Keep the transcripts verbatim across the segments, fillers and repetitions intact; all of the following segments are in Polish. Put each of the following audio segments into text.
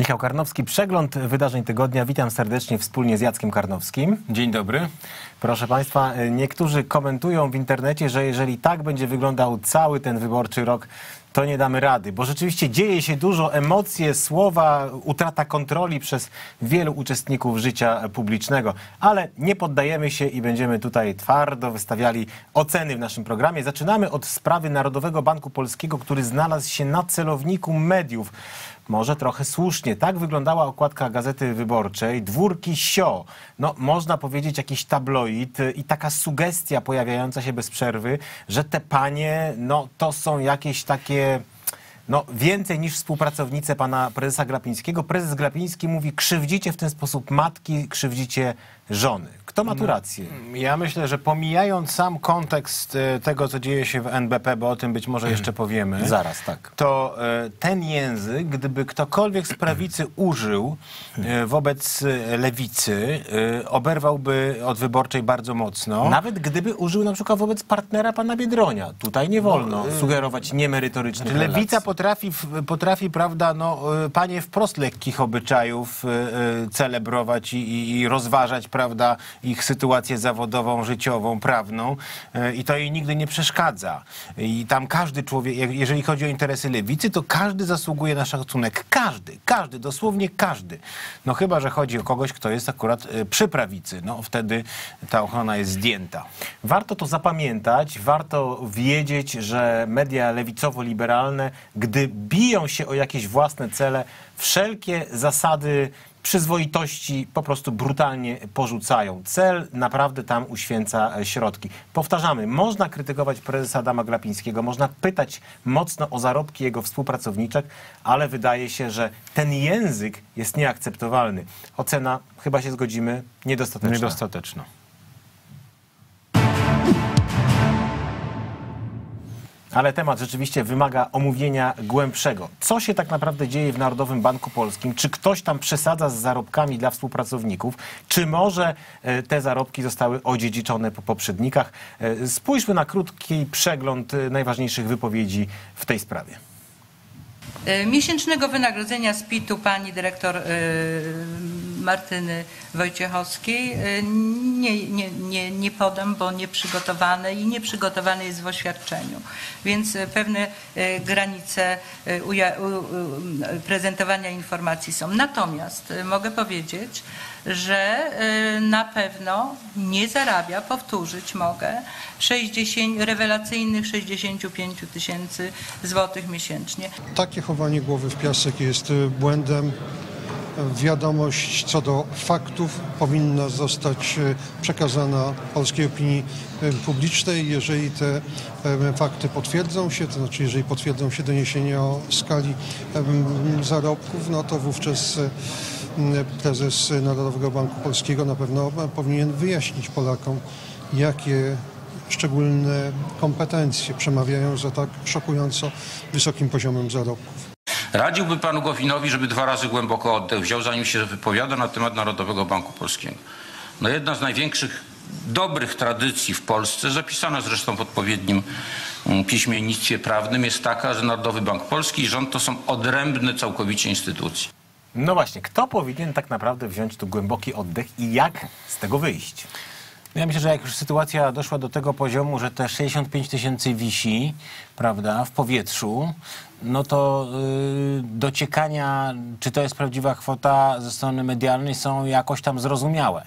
Michał Karnowski, przegląd wydarzeń tygodnia. Witam serdecznie wspólnie z Jackiem Karnowskim. Dzień dobry. Proszę Państwa, niektórzy komentują w internecie, że jeżeli tak będzie wyglądał cały ten wyborczy rok, to nie damy rady, bo rzeczywiście dzieje się dużo, emocje, słowa, utrata kontroli przez wielu uczestników życia publicznego, ale nie poddajemy się i będziemy tutaj twardo wystawiali oceny w naszym programie. Zaczynamy od sprawy Narodowego Banku Polskiego, który znalazł się na celowniku mediów. Może trochę słusznie. Tak wyglądała okładka Gazety Wyborczej. Dwórki S I O. No, można powiedzieć jakiś tabloid i taka sugestia pojawiająca się bez przerwy, że te panie, no to są jakieś takie, no więcej niż współpracownice pana prezesa Glapińskiego. Prezes Glapiński mówi, krzywdzicie w ten sposób matki, krzywdzicie żony. Kto ma tu rację? Ja myślę, że pomijając sam kontekst tego, co dzieje się w N B P, bo o tym być może jeszcze powiemy. Zaraz, tak. To ten język, gdyby ktokolwiek z prawicy użył wobec lewicy, oberwałby od Wyborczej bardzo mocno. Nawet gdyby użył na przykład wobec partnera pana Biedronia. Tutaj nie wolno no, sugerować niemerytorycznych relacji. Lewica potrafi, potrafi, prawda, no, panie wprost lekkich obyczajów celebrować i, i, i rozważać, prawda, ich sytuację zawodową, życiową, prawną i to jej nigdy nie przeszkadza. I tam każdy człowiek, jeżeli chodzi o interesy lewicy, to każdy zasługuje na szacunek. Każdy, każdy, dosłownie każdy. No chyba, że chodzi o kogoś, kto jest akurat przy prawicy. No wtedy ta ochrona jest zdjęta. Warto to zapamiętać, warto wiedzieć, że media lewicowo-liberalne, gdy biją się o jakieś własne cele, wszelkie zasady przyzwoitości po prostu brutalnie porzucają. Cel naprawdę tam uświęca środki. Powtarzamy, można krytykować prezesa Adama Glapińskiego, można pytać mocno o zarobki jego współpracowniczek, ale wydaje się, że ten język jest nieakceptowalny. Ocena, chyba się zgodzimy, niedostateczna. Niedostateczna. Ale temat rzeczywiście wymaga omówienia głębszego. Co się tak naprawdę dzieje w Narodowym Banku Polskim? Czy ktoś tam przesadza z zarobkami dla współpracowników? Czy może te zarobki zostały odziedziczone po poprzednikach? Spójrzmy na krótki przegląd najważniejszych wypowiedzi w tej sprawie. Miesięcznego wynagrodzenia z P I T-u pani dyrektor y, Martyny Wojciechowskiej y, nie, nie, nie, nie podam, bo nieprzygotowane i nieprzygotowane jest w oświadczeniu. Więc y, pewne y, granice y, uja, y, y, prezentowania informacji są. Natomiast y, mogę powiedzieć, że y, na pewno nie zarabia, powtórzyć mogę, sześćdziesiąt, rewelacyjnych sześćdziesiąt pięć tysięcy złotych miesięcznie. Takie chowanie głowy w piasek jest błędem. Wiadomość co do faktów powinna zostać przekazana polskiej opinii publicznej. Jeżeli te fakty potwierdzą się, to znaczy jeżeli potwierdzą się doniesienia o skali zarobków, no to wówczas prezes Narodowego Banku Polskiego na pewno powinien wyjaśnić Polakom, jakie szczególne kompetencje przemawiają za tak szokująco wysokim poziomem zarobków. Radziłby panu Gowinowi, żeby dwa razy głęboko oddech wziął, zanim się wypowiada na temat Narodowego Banku Polskiego. No jedna z największych dobrych tradycji w Polsce, zapisana zresztą w odpowiednim piśmiennictwie prawnym, jest taka, że Narodowy Bank Polski i rząd to są odrębne całkowicie instytucje. No właśnie, kto powinien tak naprawdę wziąć tu głęboki oddech i jak z tego wyjść? Ja myślę, że jak już sytuacja doszła do tego poziomu, że te sześćdziesiąt pięć tysięcy wisi, prawda, w powietrzu, no to yy, dociekania, czy to jest prawdziwa kwota ze strony medialnej, są jakoś tam zrozumiałe.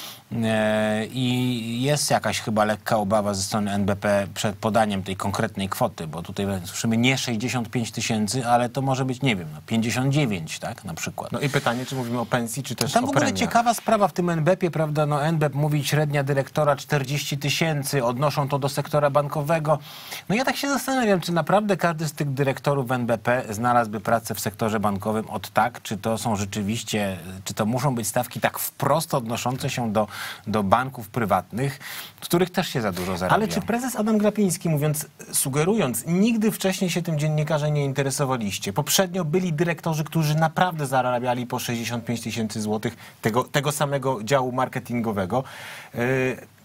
I jest jakaś chyba lekka obawa ze strony N B P przed podaniem tej konkretnej kwoty, bo tutaj słyszymy nie sześćdziesiąt pięć tysięcy, ale to może być, nie wiem, no pięćdziesiąt dziewięć, tak, na przykład. No i pytanie, czy mówimy o pensji, czy też Tam o w ogóle premiach. ciekawa sprawa w tym N B P-ie, prawda, no N B P mówi średnia dyrektora czterdzieści tysięcy, odnoszą to do sektora bankowego. No ja tak się zastanawiam, czy naprawdę każdy z tych dyrektorów N B P znalazłby pracę w sektorze bankowym od tak, czy to są rzeczywiście, czy to muszą być stawki tak wprost odnoszące się do do banków prywatnych, z których też się za dużo zarabia. Ale czy prezes Adam Glapiński, mówiąc, sugerując, nigdy wcześniej się tym dziennikarze nie interesowaliście? Poprzednio byli dyrektorzy, którzy naprawdę zarabiali po sześćdziesiąt pięć tysięcy złotych tego, tego samego działu marketingowego. Yy,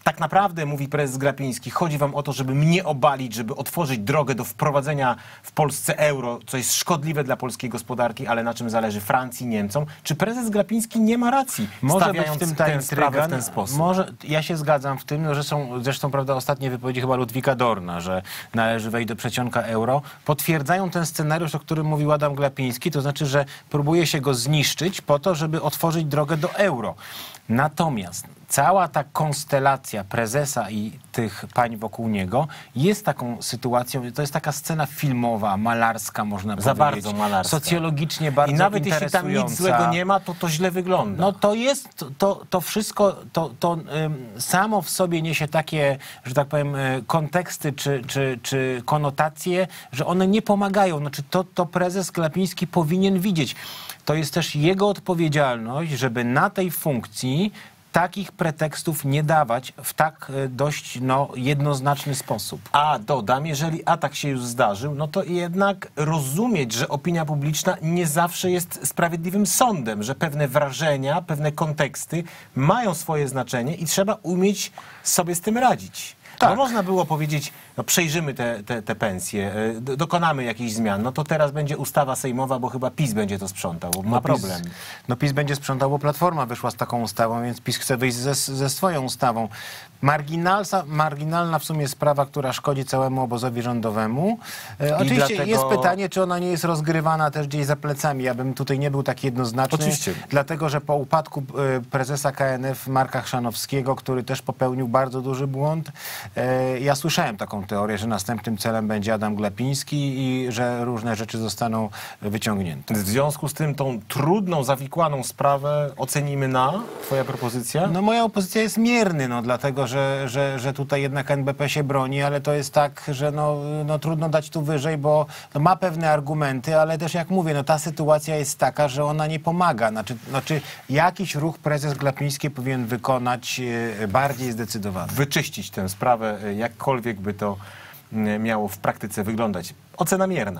tak naprawdę, mówi prezes Glapiński, chodzi wam o to, żeby mnie obalić, żeby otworzyć drogę do wprowadzenia w Polsce euro, co jest szkodliwe dla polskiej gospodarki, ale na czym zależy Francji, Niemcom. Czy prezes Glapiński nie ma racji, może stawiając być w tym tę sprawę w ten sposób? Może, ja się zgadzam w tym, no, że są, zresztą prawda, ostatnie wypowiedzi chyba Ludwika Dorna, że należy wejść do przecionka euro, potwierdzają ten scenariusz, o którym mówił Adam Glapiński, to znaczy, że próbuje się go zniszczyć po to, żeby otworzyć drogę do euro. Natomiast cała ta konstelacja prezesa i tych pań wokół niego jest taką sytuacją, to jest taka scena filmowa, malarska, można Za powiedzieć. bardzo malarska. Socjologicznie bardzo I nawet jeśli tam nic interesująca. złego nie ma, to to źle wygląda. No to jest, to, to, to wszystko, to, to ym, samo w sobie niesie takie, że tak powiem, y, konteksty czy, czy, czy konotacje, że one nie pomagają. Znaczy to, to prezes Glapiński powinien widzieć. To jest też jego odpowiedzialność, żeby na tej funkcji takich pretekstów nie dawać w tak y, dość no, jednoznaczny sposób. A dodam, jeżeli atak się już zdarzył, no to jednak rozumieć, że opinia publiczna nie zawsze jest sprawiedliwym sądem, że pewne wrażenia, pewne konteksty mają swoje znaczenie i trzeba umieć sobie z tym radzić. Tak. No można było powiedzieć, no przejrzymy te, te, te pensje, y, do- dokonamy jakichś zmian, no to teraz będzie ustawa sejmowa, bo chyba PiS będzie to sprzątał, bo ma problem. PiS, no PiS będzie sprzątał, bo Platforma wyszła z taką ustawą, więc PiS chce wyjść ze, ze swoją ustawą. Marginalsa, marginalna w sumie sprawa, która szkodzi całemu obozowi rządowemu. E, oczywiście dlatego- jest pytanie, czy ona nie jest rozgrywana też gdzieś za plecami. Ja bym tutaj nie był taki jednoznaczny. Oczywiście. Dlatego, że po upadku e, prezesa K N F Marka Chrzanowskiego, który też popełnił bardzo duży błąd, e, ja słyszałem taką teorię, że następnym celem będzie Adam Glapiński i że różne rzeczy zostaną wyciągnięte. W związku z tym tą trudną, zawikłaną sprawę ocenimy na, twoja propozycja? No moja opozycja jest mierny, no dlatego, że, że, że tutaj jednak N B P się broni, ale to jest tak, że no, no trudno dać tu wyżej, bo no, ma pewne argumenty, ale też jak mówię, no ta sytuacja jest taka, że ona nie pomaga. Znaczy, znaczy jakiś ruch prezes Glapiński powinien wykonać e, bardziej zdecydowany. Wyczyścić tę sprawę, y, jakkolwiek by to y, miało w praktyce wyglądać. Ocena mierna.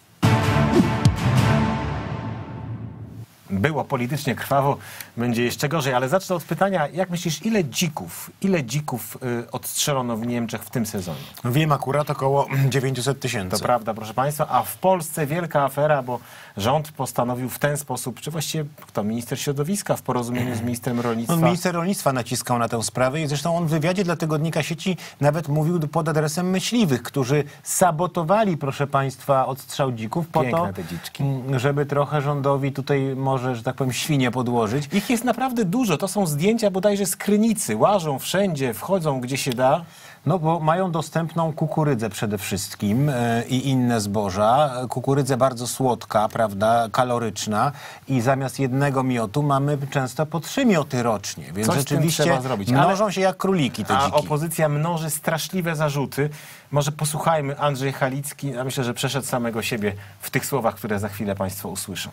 Było politycznie krwawo, będzie jeszcze gorzej, ale zacznę od pytania, jak myślisz, ile dzików, ile dzików y, odstrzelono w Niemczech w tym sezonie? Wiem akurat około dziewięćset tysięcy. To prawda, proszę Państwa, a w Polsce wielka afera, bo rząd postanowił w ten sposób, czy właściwie kto, minister środowiska w porozumieniu z ministrem rolnictwa. No, minister rolnictwa naciskał na tę sprawę i zresztą on w wywiadzie dla tygodnika Sieci nawet mówił pod adresem myśliwych, którzy sabotowali, proszę Państwa, odstrzał dzików po Piękne to, te dziczki. m, żeby trochę rządowi tutaj może, że tak powiem, świnie podłożyć. Ich jest naprawdę dużo, to są zdjęcia bodajże z Krynicy, łażą wszędzie, wchodzą gdzie się da. No bo mają dostępną kukurydzę przede wszystkim e, i inne zboża. Kukurydzę bardzo słodka, prawda, kaloryczna i zamiast jednego miotu mamy często po trzy mioty rocznie. Więc Coś z tym rzeczywiście trzeba zrobić. mnożą Ale- się jak króliki te A dziki. opozycja mnoży straszliwe zarzuty. Może posłuchajmy, Andrzej Halicki, ja myślę, że przeszedł samego siebie w tych słowach, które za chwilę Państwo usłyszą.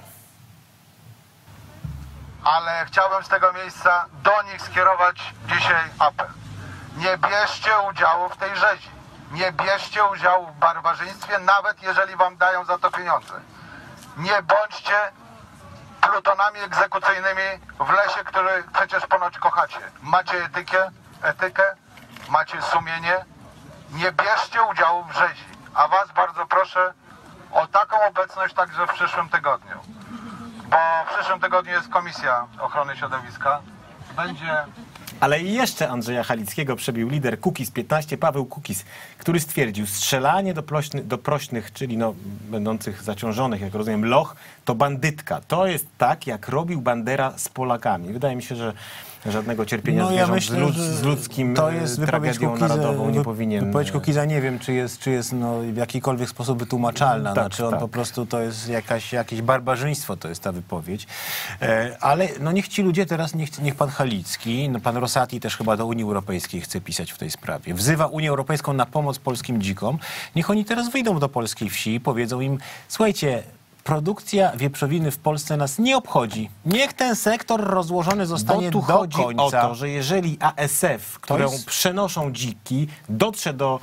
Ale chciałbym z tego miejsca do nich skierować dzisiaj apel. Nie bierzcie udziału w tej rzezi. Nie bierzcie udziału w barbarzyństwie, nawet jeżeli wam dają za to pieniądze. Nie bądźcie plutonami egzekucyjnymi w lesie, który przecież ponoć kochacie. Macie etykę, etykę, macie sumienie. Nie bierzcie udziału w rzezi. A was bardzo proszę o taką obecność także w przyszłym tygodniu. Bo w przyszłym tygodniu jest Komisja Ochrony Środowiska. Będzie... Ale i jeszcze Andrzeja Halickiego przebił lider Kukiz piętnaście, Paweł Kukiz, który stwierdził, strzelanie do, prośny, do prośnych, czyli no, będących zaciążonych, jak rozumiem, loch, to bandytka. To jest tak, jak robił Bandera z Polakami. Wydaje mi się, że żadnego cierpienia No, ja zwierząt myślę, z, lud, że z ludzkim to jest e, wypowiedź tragedią Kukiza, narodową nie wy- powinien... Wypowiedź Kukiza nie wiem, czy jest, czy jest no, w jakikolwiek sposób wytłumaczalna. Tak, znaczy on tak. po prostu to jest jakaś, jakieś barbarzyństwo, to jest ta wypowiedź. E, ale no niech ci ludzie teraz, niech, niech pan Halicki, no, pan Rosati też chyba do Unii Europejskiej chce pisać w tej sprawie. Wzywa Unię Europejską na pomoc polskim dzikom. Niech oni teraz wyjdą do polskiej wsi i powiedzą im, słuchajcie, produkcja wieprzowiny w Polsce nas nie obchodzi. Niech ten sektor rozłożony zostanie Bo tu do chodzi końca. o to, że jeżeli A S F, którą jest- przenoszą dziki, dotrze do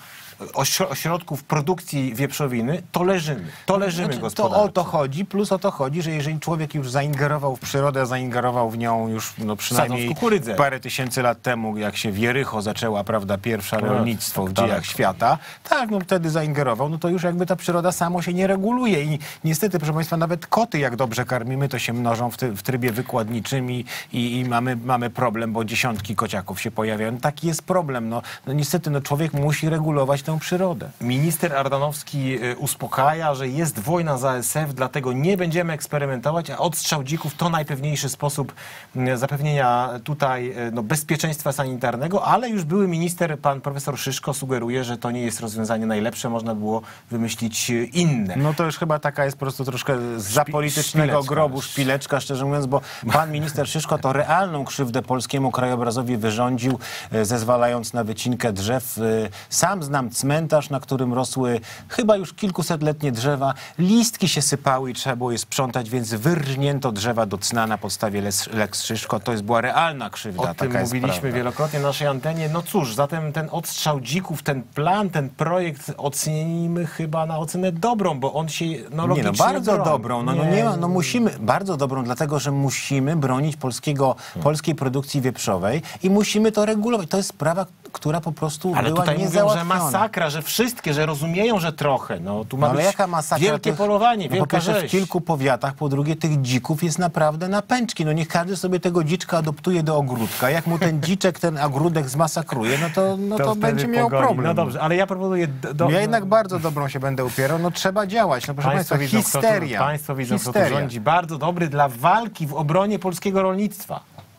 ośrodków produkcji wieprzowiny, to leżymy. To leżymy Znaczy, gospodarczo. to o to chodzi, plus o to chodzi, że jeżeli człowiek już zaingerował w przyrodę, zaingerował w nią już no, przynajmniej kukurydzę. parę tysięcy lat temu, jak się w Jericho zaczęła, prawda, pierwsza rolnictwo w dziejach świata, tak, no wtedy zaingerował, no to już jakby ta przyroda samo się nie reguluje i niestety, proszę Państwa, nawet koty, jak dobrze karmimy, to się mnożą w, ty, w trybie wykładniczym i, i, i mamy, mamy problem, bo dziesiątki kociaków się pojawiają. Taki jest problem. No, no niestety, no człowiek musi regulować tę przyrodę. Minister Ardanowski uspokaja, że jest wojna za A S F, dlatego nie będziemy eksperymentować, a odstrzał dzików to najpewniejszy sposób zapewnienia tutaj no, bezpieczeństwa sanitarnego, ale już były minister, pan profesor Szyszko, sugeruje, że to nie jest rozwiązanie najlepsze, można było wymyślić inne. No to już chyba taka jest po prostu troszkę za politycznego szpileczka. grobu szpileczka, szczerze mówiąc, bo pan minister Szyszko to realną krzywdę polskiemu krajobrazowi wyrządził, zezwalając na wycinkę drzew. Sam znam cmentarz, na którym rosły chyba już kilkusetletnie drzewa. Listki się sypały i trzeba było je sprzątać, więc wyrżnięto drzewa do cna na podstawie Lex Szyszko. To jest była realna krzywda. O taka tym jest mówiliśmy prawda. wielokrotnie na naszej antenie. No cóż, zatem ten odstrzał dzików, ten plan, ten projekt ocenimy chyba na ocenę dobrą, bo on się no, logicznie Nie, no bardzo broni. dobrą. No, no nie ma, no musimy, bardzo dobrą, dlatego, że musimy bronić polskiego, polskiej produkcji wieprzowej i musimy to regulować. To jest sprawa, która po prostu Ale była tutaj mówią, że niezałatwiona. masakra, że wszystkie, że rozumieją, że trochę. No tu ma No, ale być jaka masakra? wielkie Tych- polowanie, no, po wielka pierwsze w rzeź. kilku powiatach, po drugie tych dzików jest naprawdę na pęczki. No niech każdy sobie tego dziczka adoptuje do ogródka. Jak mu ten dziczek, ten ogródek zmasakruje, no to, no to, wtedy będzie miał pogoni. problem. No dobrze, ale ja proponuję... Do, do, Ja jednak bardzo dobrą się będę upierał. No trzeba działać. No proszę Państwo Państwa, widzą, histeria. Kto tu, państwo widzą, kto tu histeria. rządzi. Bardzo dobry dla walki w obronie polskiego rolnictwa.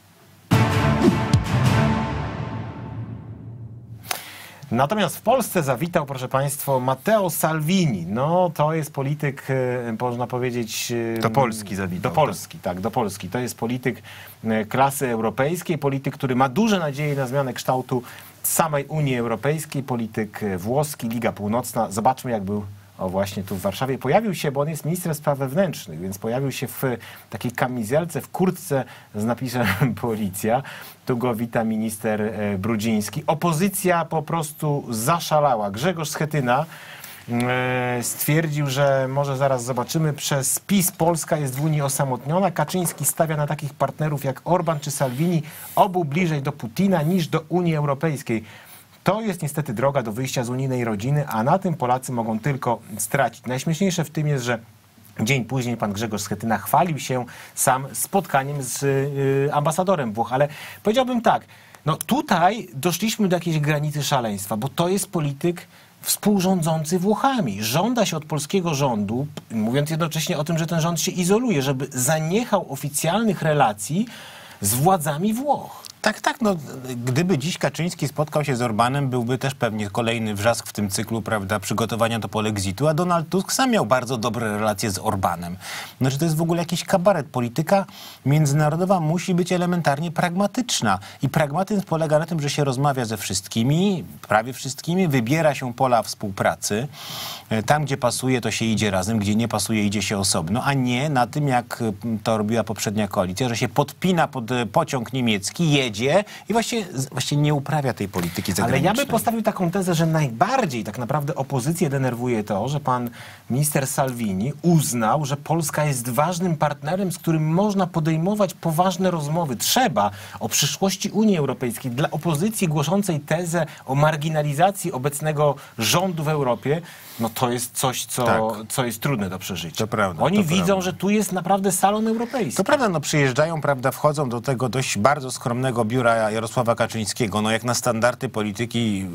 Natomiast w Polsce zawitał, proszę Państwa, Matteo Salvini. No, to jest polityk, e, można powiedzieć... e, Do Polski zawitał, Do Polski, tak, do Polski. To jest polityk e, klasy europejskiej, polityk, który ma duże nadzieje na zmianę kształtu samej Unii Europejskiej, polityk e, włoski, Liga Północna. Zobaczmy, jak był... O, właśnie tu w Warszawie. Pojawił się, bo on jest ministrem spraw wewnętrznych, więc pojawił się w takiej kamizelce, w kurtce z napisem policja. Tu go wita minister e, Brudziński. Opozycja po prostu zaszalała. Grzegorz Schetyna e, stwierdził, że może zaraz zobaczymy, przez PiS Polska jest w Unii osamotniona. Kaczyński stawia na takich partnerów jak Orban czy Salvini, obu bliżej do Putina niż do Unii Europejskiej. To jest niestety droga do wyjścia z unijnej rodziny, a na tym Polacy mogą tylko stracić. Najśmieszniejsze w tym jest, że dzień później pan Grzegorz Schetyna chwalił się sam spotkaniem z y, ambasadorem Włoch, ale powiedziałbym tak, no tutaj doszliśmy do jakiejś granicy szaleństwa, bo to jest polityk współrządzący Włochami. Żąda się od polskiego rządu, mówiąc jednocześnie o tym, że ten rząd się izoluje, żeby zaniechał oficjalnych relacji z władzami Włoch. Tak, tak. No, gdyby dziś Kaczyński spotkał się z Orbanem, byłby też pewnie kolejny wrzask w tym cyklu, prawda, przygotowania do polexitu, a Donald Tusk sam miał bardzo dobre relacje z Orbanem. Znaczy, to jest w ogóle jakiś kabaret. Polityka międzynarodowa musi być elementarnie pragmatyczna. I pragmatyzm polega na tym, że się rozmawia ze wszystkimi, prawie wszystkimi, wybiera się pola współpracy. Tam, gdzie pasuje, to się idzie razem, gdzie nie pasuje, idzie się osobno, a nie na tym, jak to robiła poprzednia koalicja, że się podpina pod pociąg niemiecki, jedzie i właściwie, właściwie nie uprawia tej polityki Ale zagranicznej. ja bym postawił taką tezę, że najbardziej tak naprawdę opozycję denerwuje to, że pan minister Salvini uznał, że Polska jest ważnym partnerem, z którym można podejmować poważne rozmowy. Trzeba o przyszłości Unii Europejskiej. Dla opozycji głoszącej tezę o marginalizacji obecnego rządu w Europie, no to jest coś, co, Tak. co jest trudne do przeżycia. To prawda, Oni to widzą, prawda. że tu jest naprawdę salon europejski. To prawda, no przyjeżdżają, prawda, wchodzą do tego dość bardzo skromnego biura Jarosława Kaczyńskiego, no jak na standardy polityki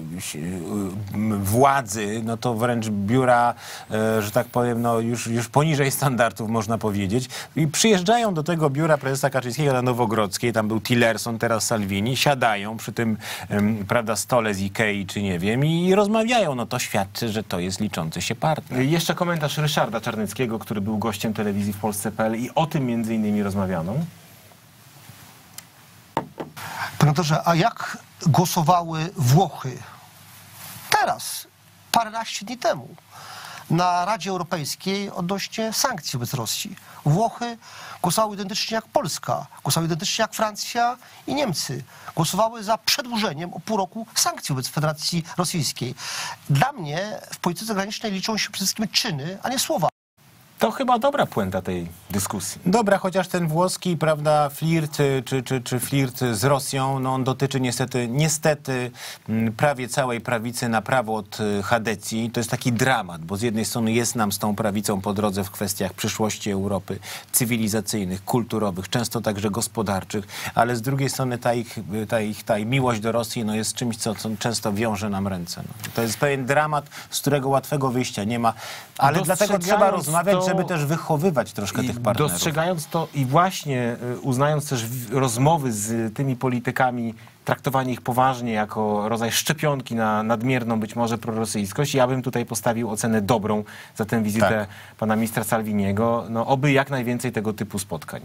y, władzy, no to wręcz biura, y, że tak powiem, no już, już poniżej standardów można powiedzieć. I przyjeżdżają do tego biura prezesa Kaczyńskiego na Nowogrodzkiej, tam był Tillerson, teraz Salvini, siadają przy tym, ym, prawda, stole z Ikei, czy nie wiem, i rozmawiają. No to świadczy, że to jest liczący się partner. Jeszcze komentarz Ryszarda Czarneckiego, który był gościem telewizji w Polsce kropka p l i o tym między innymi rozmawiano. Panie doktorze, a jak głosowały Włochy teraz, paręnaście dni temu, na Radzie Europejskiej odnośnie sankcji wobec Rosji. Włochy głosowały identycznie jak Polska, głosowały identycznie jak Francja i Niemcy. Głosowały za przedłużeniem o pół roku sankcji wobec Federacji Rosyjskiej. Dla mnie w polityce zagranicznej liczą się przede wszystkim czyny, a nie słowa. To chyba dobra puenta tej dyskusji. Dobra, chociaż ten włoski, prawda, flirt, czy, czy, czy flirt z Rosją, no on dotyczy niestety, niestety prawie całej prawicy na prawo od Hadecji. To jest taki dramat, bo z jednej strony jest nam z tą prawicą po drodze w kwestiach przyszłości Europy, cywilizacyjnych, kulturowych, często także gospodarczych, ale z drugiej strony ta ich, ta ich, ta ich miłość do Rosji no jest czymś, co, co często wiąże nam ręce. No. To jest pewien dramat, z którego łatwego wyjścia nie ma, ale dlatego trzeba rozmawiać, to... żeby też wychowywać troszkę I tych partnerów. Dostrzegając to i właśnie y, uznając też w, rozmowy z tymi politykami, traktowanie ich poważnie jako rodzaj szczepionki na nadmierną być może prorosyjskość, ja bym tutaj postawił ocenę dobrą za tę wizytę tak. pana ministra Salviniego. No, oby jak najwięcej tego typu spotkań.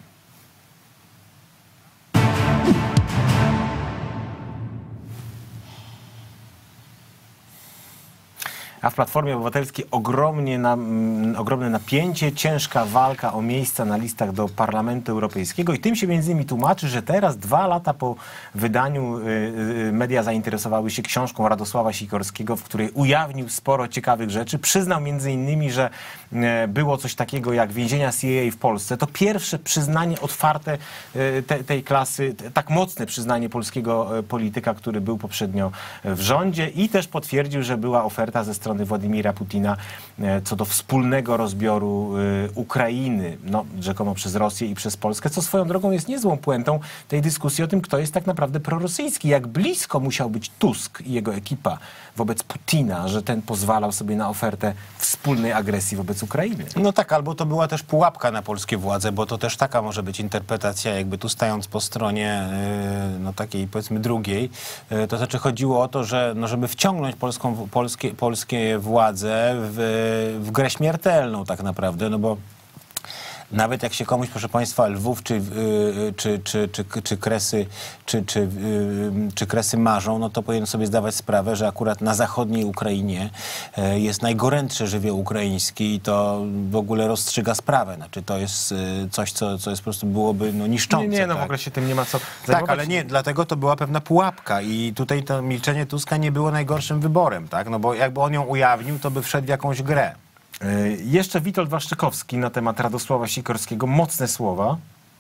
A w Platformie Obywatelskiej ogromnie na, mm, ogromne napięcie, ciężka walka o miejsca na listach do Parlamentu Europejskiego i tym się między innymi tłumaczy, że teraz, dwa lata po wydaniu, y, y, media zainteresowały się książką Radosława Sikorskiego, w której ujawnił sporo ciekawych rzeczy. Przyznał między innymi, że y, było coś takiego jak więzienia C I A w Polsce. To pierwsze przyznanie otwarte y, te, tej klasy, t, tak mocne przyznanie polskiego y, polityka, który był poprzednio w rządzie i też potwierdził, że była oferta ze strony Władimira Putina co do wspólnego rozbioru y, Ukrainy, no, rzekomo przez Rosję i przez Polskę, co swoją drogą jest niezłą puentą tej dyskusji o tym, kto jest tak naprawdę prorosyjski. Jak blisko musiał być Tusk i jego ekipa wobec Putina, że ten pozwalał sobie na ofertę wspólnej agresji wobec Ukrainy. No tak, albo to była też pułapka na polskie władze, bo to też taka może być interpretacja, jakby tu stając po stronie y, no takiej powiedzmy drugiej, y, to znaczy chodziło o to, że no, żeby wciągnąć polską, polskie, polskie władze w, w grę śmiertelną tak naprawdę, no bo nawet jak się komuś, proszę Państwa, Lwów czy, czy, czy, czy, czy, Kresy, czy, czy, czy Kresy marzą, no to powinien sobie zdawać sprawę, że akurat na zachodniej Ukrainie jest najgorętszy żywioł ukraiński i to w ogóle rozstrzyga sprawę. Znaczy to jest coś, co, co jest po prostu byłoby no, niszczące. Nie, nie, no tak? w ogóle się tym nie ma co zajmować. Tak, ale nie, dlatego to była pewna pułapka i tutaj to milczenie Tuska nie było najgorszym wyborem, tak? No bo jakby on ją ujawnił, to by wszedł w jakąś grę. Jeszcze Witold Waszczykowski na temat Radosława Sikorskiego. Mocne słowa.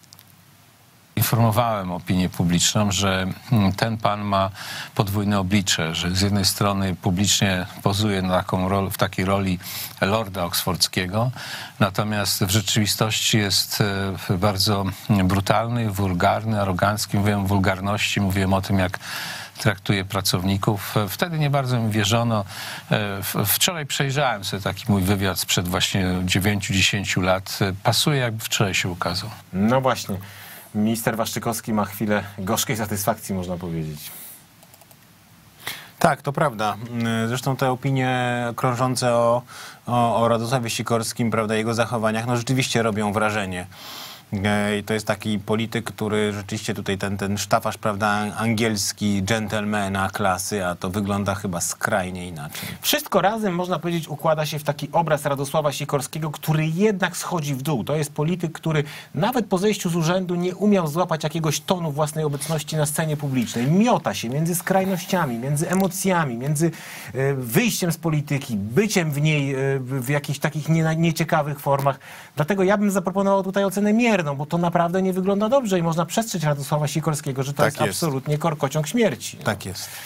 Informowałem opinię publiczną, że ten pan ma podwójne oblicze, że z jednej strony publicznie pozuje na taką rol, w takiej roli lorda oksfordzkiego, natomiast w rzeczywistości jest bardzo brutalny, wulgarny, arogancki. Mówiłem o wulgarności, mówiłem o tym, jak traktuje pracowników. Wtedy nie bardzo mi wierzono. Wczoraj przejrzałem sobie taki mój wywiad sprzed właśnie dziewięciu dziesięciu lat. Pasuje, jakby wczoraj się ukazał. No właśnie. Minister Waszczykowski ma chwilę gorzkiej satysfakcji, można powiedzieć. Tak, to prawda. Zresztą te opinie krążące o, o, o Radosławie Sikorskim, prawda, jego zachowaniach, no rzeczywiście robią wrażenie. I to jest taki polityk, który rzeczywiście tutaj ten, ten sztafasz, prawda, angielski, dżentelmena klasy, a to wygląda chyba skrajnie inaczej. Wszystko razem, można powiedzieć, układa się w taki obraz Radosława Sikorskiego, który jednak schodzi w dół. To jest polityk, który nawet po zejściu z urzędu nie umiał złapać jakiegoś tonu własnej obecności na scenie publicznej. Miota się między skrajnościami, między emocjami, między y, wyjściem z polityki, byciem w niej y, w jakichś takich nie, nieciekawych formach. Dlatego ja bym zaproponował tutaj ocenę mierną, bo to naprawdę nie wygląda dobrze i można przestrzec Radosława Sikorskiego, że to tak jest, jest absolutnie korkociąg śmierci. No. Tak jest.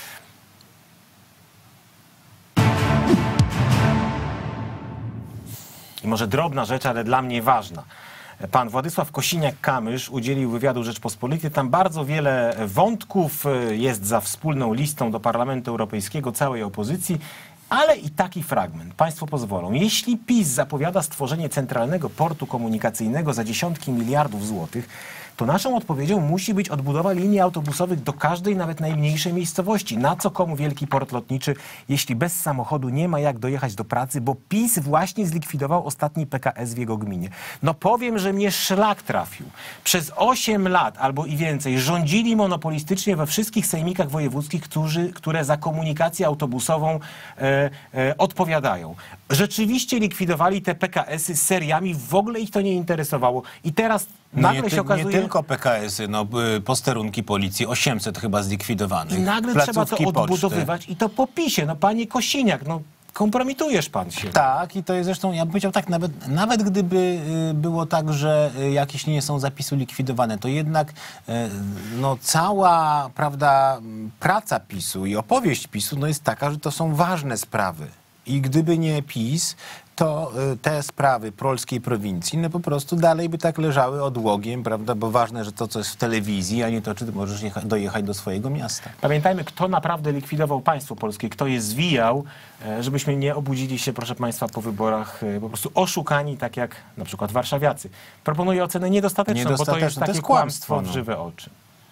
I może drobna rzecz, ale dla mnie ważna. Pan Władysław Kosiniak-Kamysz udzielił wywiadu Rzeczpospolitej. Tam bardzo wiele wątków jest za wspólną listą do Parlamentu Europejskiego całej opozycji. Ale i taki fragment. Państwo pozwolą. Jeśli PiS zapowiada stworzenie centralnego portu komunikacyjnego za dziesiątki miliardów złotych, to naszą odpowiedzią musi być odbudowa linii autobusowych do każdej, nawet najmniejszej miejscowości. Na co komu wielki port lotniczy, jeśli bez samochodu nie ma jak dojechać do pracy, bo PiS właśnie zlikwidował ostatni P K S w jego gminie. No powiem, że mnie szlak trafił. Przez osiem lat albo i więcej rządzili monopolistycznie we wszystkich sejmikach wojewódzkich, którzy, które za komunikację autobusową e, e, odpowiadają. Rzeczywiście likwidowali te P K S-y z seriami, w ogóle ich to nie interesowało. I teraz nagle nie, się okazuje... Nie tylko P K S-y, no, posterunki policji, osiemset chyba zlikwidowanych. I nagle trzeba to odbudowywać poczty. I to po PiSie. No panie Kosiniak, no kompromitujesz pan się. Tak, i to jest zresztą, ja bym powiedział tak, nawet, nawet gdyby y, było tak, że y, jakieś nie są zapisy likwidowane, to jednak y, no, cała, prawda, praca PiSu i opowieść PiSu no, jest taka, że to są ważne sprawy. I gdyby nie PiS, to y, te sprawy polskiej prowincji no po prostu dalej by tak leżały odłogiem, prawda, bo ważne, że to, co jest w telewizji, a nie to, czy ty możesz jecha- dojechać do swojego miasta. Pamiętajmy, kto naprawdę likwidował państwo polskie, kto je zwijał, e, żebyśmy nie obudzili się, proszę państwa, po wyborach e, po prostu oszukani, tak jak na przykład warszawiacy. Proponuję ocenę niedostateczną, Niedostateczną, bo to jest to takie jest kłamstwo, kłamstwo, w no. żywe oczy.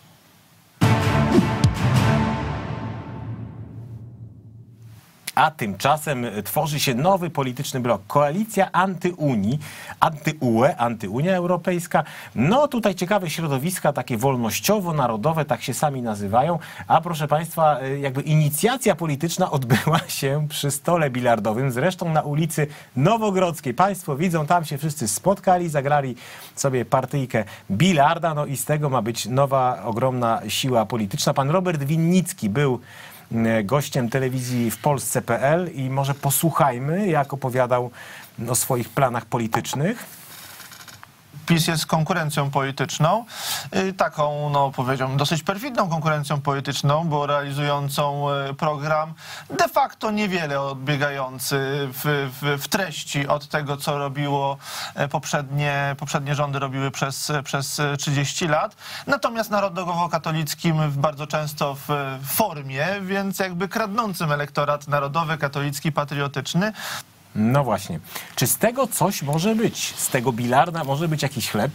A tymczasem tworzy się nowy polityczny blok. Koalicja antyunii, antyU E, antyunia Europejska. No tutaj ciekawe środowiska, takie wolnościowo-narodowe, tak się sami nazywają. A proszę państwa, jakby inicjacja polityczna odbyła się przy stole bilardowym, zresztą na ulicy Nowogrodzkiej. Państwo widzą, tam się wszyscy spotkali, zagrali sobie partyjkę bilarda, no i z tego ma być nowa, ogromna siła polityczna. Pan Robert Winnicki był gościem telewizji w Polsce kropka pe el i może posłuchajmy, jak opowiadał o swoich planach politycznych. PiS jest konkurencją polityczną, yy, taką, no powiedziałbym, dosyć perfidną konkurencją polityczną, bo realizującą yy, program de facto niewiele odbiegający w, w, w treści od tego, co robiło yy, poprzednie, poprzednie rządy robiły przez, przez trzydzieści lat. Natomiast narodowo-katolickim bardzo często w formie, więc jakby kradnącym elektorat narodowy, katolicki, patriotyczny. No właśnie. Czy z tego coś może być? Z tego bilarda może być jakiś chleb?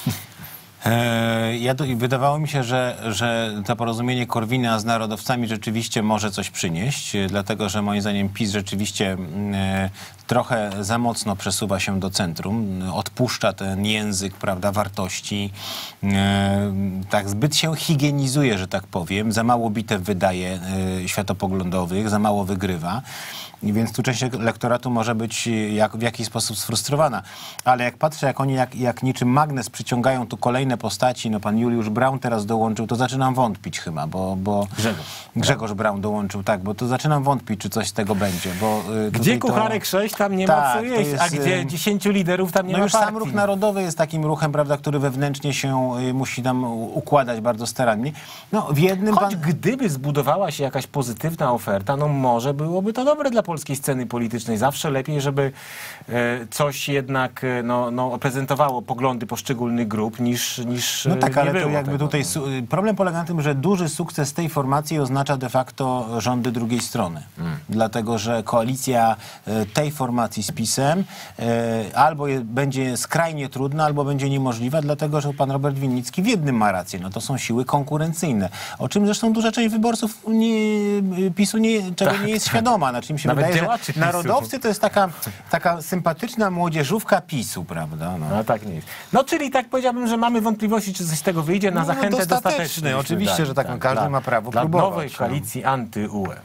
E, ja do, wydawało mi się, że, że to porozumienie Korwina z narodowcami rzeczywiście może coś przynieść, e, dlatego że moim zdaniem PiS rzeczywiście e, trochę za mocno przesuwa się do centrum, odpuszcza ten język, prawda, wartości, e, tak zbyt się higienizuje, że tak powiem, za mało bitew wydaje e, światopoglądowych, za mało wygrywa. I więc tu część elektoratu może być jak, w jakiś sposób sfrustrowana. Ale jak patrzę, jak oni jak, jak niczym magnes przyciągają tu kolejne postaci, no pan Juliusz Braun teraz dołączył, to zaczynam wątpić chyba, bo... bo Grzegorz. Grzegorz Braun dołączył, tak, bo to zaczynam wątpić, czy coś z tego będzie, bo... Y, gdzie to, Kucharek sześć, tam nie tak, ma co jeść, jest, a gdzie dziesięciu liderów, tam nie no ma już partii. sam ruch narodowy jest takim ruchem, prawda, który wewnętrznie się y, musi tam układać bardzo starannie. No w jednym... Choć pan... gdyby zbudowała się jakaś pozytywna oferta, no może byłoby to dobre dla polskiej sceny politycznej. Zawsze lepiej, żeby e, coś jednak e, no, no, prezentowało poglądy poszczególnych grup, niż, niż No tak, nie ale było to jakby tego. tutaj su- problem polega na tym, że duży sukces tej formacji oznacza de facto rządy drugiej strony. Mm. Dlatego, że koalicja e, tej formacji z PiS-em e, albo je, będzie skrajnie trudna, albo będzie niemożliwa, dlatego, że pan Robert Winnicki w jednym ma rację. No to są siły konkurencyjne. O czym zresztą duża część wyborców nie, PiS-u nie, czego tak, nie jest tak. świadoma. Na czym się Nawet wydaje, działaczy że PiS-u. narodowcy to jest taka, taka sympatyczna młodzieżówka PiS-u, prawda? No. No tak nie jest. No czyli tak powiedziałbym, że mamy wątpliwości, czy coś z tego wyjdzie. Na No, zachętę dostateczny, dostateczny. oczywiście, że tak, no, każdy dla, ma prawo dla próbować, nowej no. koalicji anty-U E.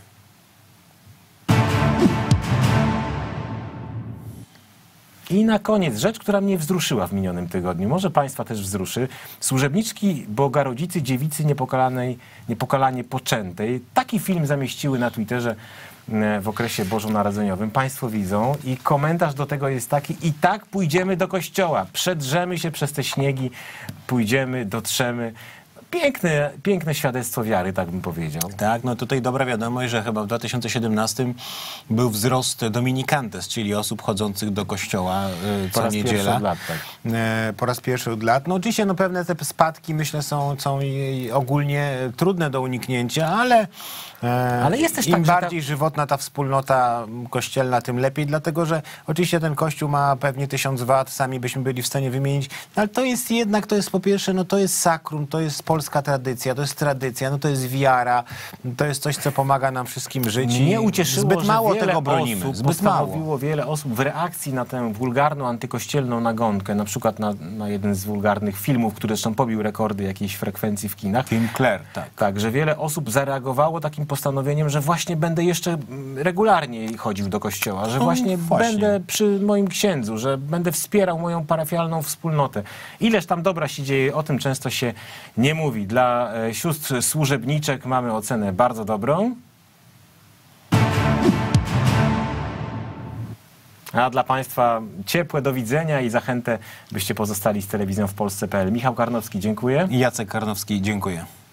I na koniec rzecz, która mnie wzruszyła w minionym tygodniu. Może państwa też wzruszy. Służebniczki Bogarodzicy Dziewicy Niepokalanej, Niepokalanie Poczętej. Taki film zamieściły na Twitterze w okresie bożonarodzeniowym. Państwo widzą i komentarz do tego jest taki: i tak pójdziemy do kościoła. Przedrzemy się przez te śniegi, pójdziemy, dotrzemy. piękne, piękne świadectwo wiary, tak bym powiedział. Tak, no tutaj dobra wiadomość, że chyba w dwa tysiące siedemnastym był wzrost dominikantes, czyli osób chodzących do kościoła y, co Po raz niedziela. pierwszy od lat, tak. E, po raz pierwszy od lat. No oczywiście no, pewne te spadki, myślę, są, są i, i ogólnie trudne do uniknięcia, ale, e, Ale jest też im tak, że ta- bardziej żywotna ta wspólnota kościelna, tym lepiej, dlatego że oczywiście ten kościół ma pewnie tysiąc wat, sami byśmy byli w stanie wymienić, no, ale to jest jednak, to jest po pierwsze, no to jest sakrum, to jest polska tradycja, to jest tradycja, no to jest wiara, to jest coś, co pomaga nam wszystkim żyć. Mnie i ucieszyło, zbyt że mało wiele tego bronimy, osób zbyt mało. postanowiło, wiele osób w reakcji na tę wulgarną, antykościelną nagonkę, na przykład na, na jeden z wulgarnych filmów, który zresztą pobił rekordy jakiejś frekwencji w kinach. Film Claire, tak. Tak, że wiele osób zareagowało takim postanowieniem, że właśnie będę jeszcze mm, regularnie chodził do kościoła, że właśnie, właśnie. będę przy moim księdzu, że będę wspierał moją parafialną wspólnotę. Ileż tam dobra się dzieje, o tym często się nie mówi. Dla e, sióstr służebniczek mamy ocenę bardzo dobrą. A dla Państwa ciepłe do widzenia i zachętę, byście pozostali z telewizją w Polsce kropka pe el. Michał Karnowski, dziękuję. I Jacek Karnowski, dziękuję.